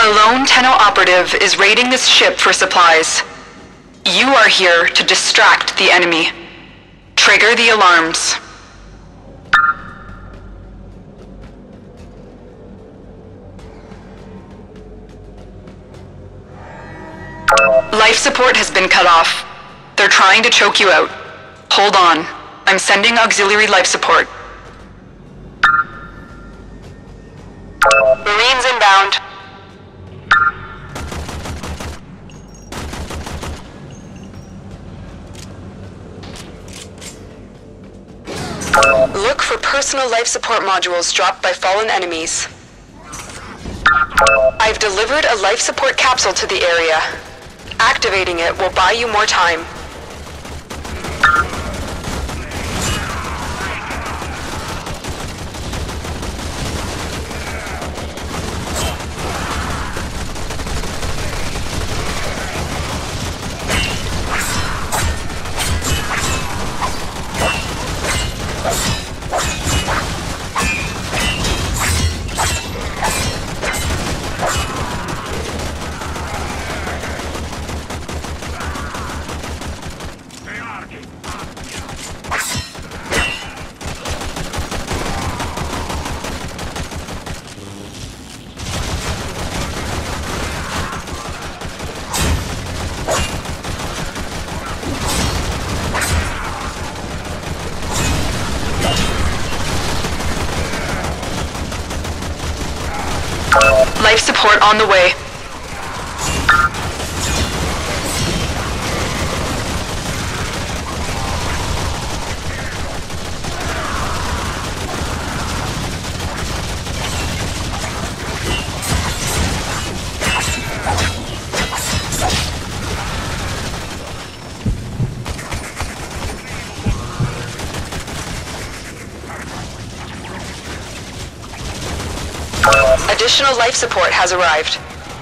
A lone Tenno operative is raiding this ship for supplies. You are here to distract the enemy. Trigger the alarms. Life support has been cut off. They're trying to choke you out. Hold on. I'm sending auxiliary life support. Marines inbound. Look for personal life support modules dropped by fallen enemies. I've delivered a life support capsule to the area. Activating it will buy you more time. Life support on the way. Additional life support has arrived.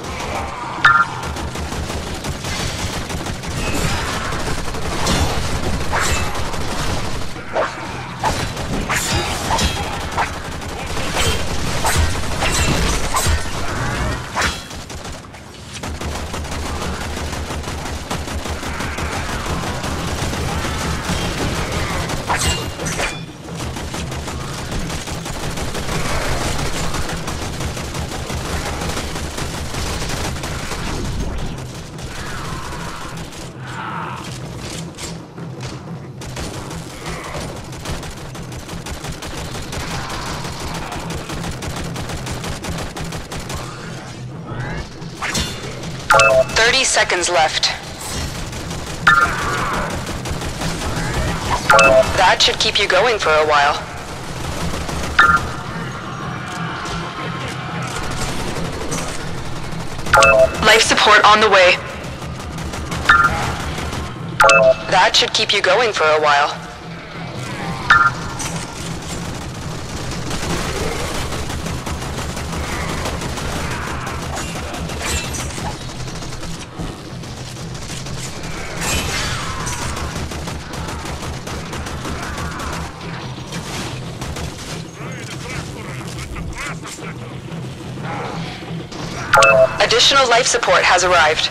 Seconds left. That should keep you going for a while. Life support on the way. That should keep you going for a while. Additional life support has arrived.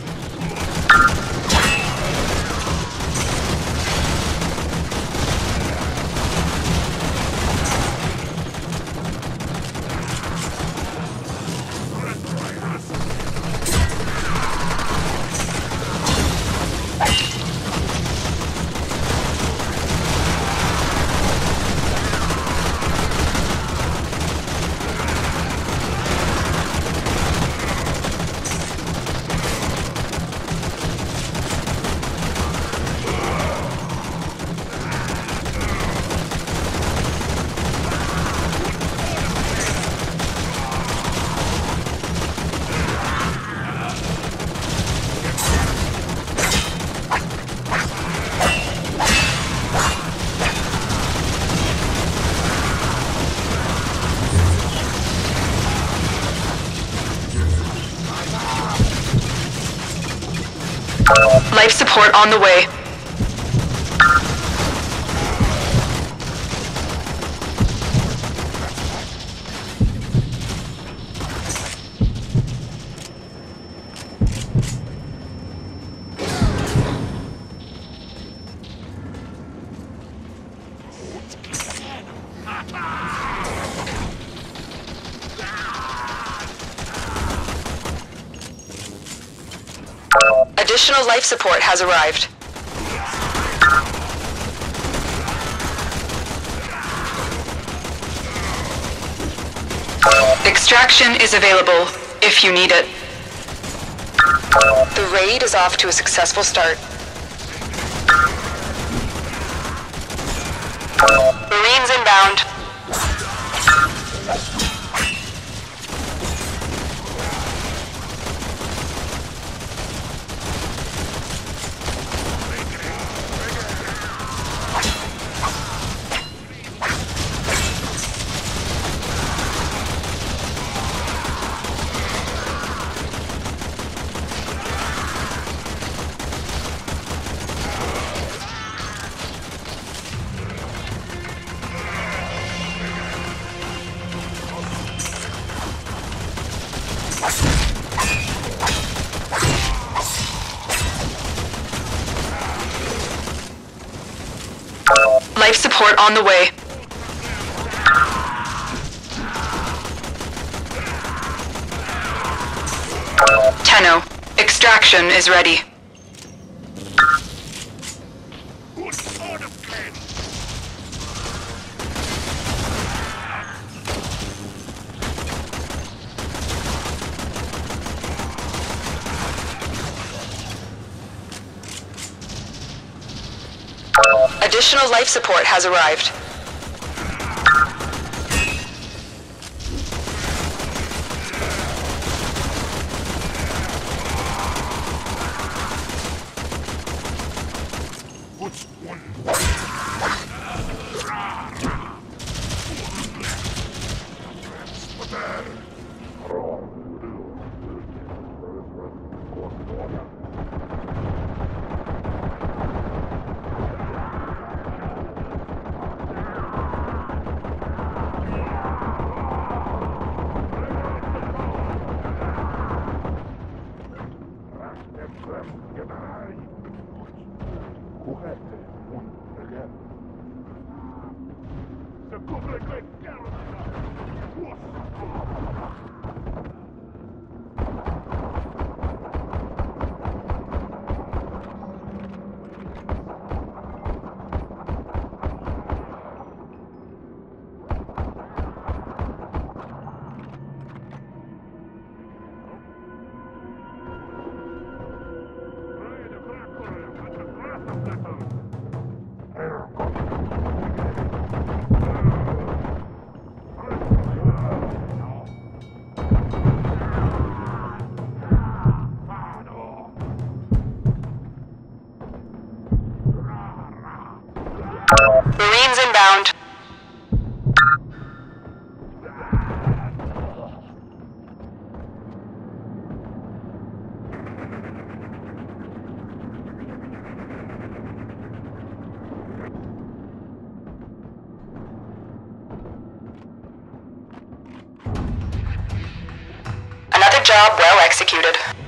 Life support on the way. Additional life support has arrived. Extraction is available if you need it. The raid is off to a successful start. Marines inbound. Life support on the way. Tenno, extraction is ready. Additional life support has arrived. Marines inbound. Another job well executed.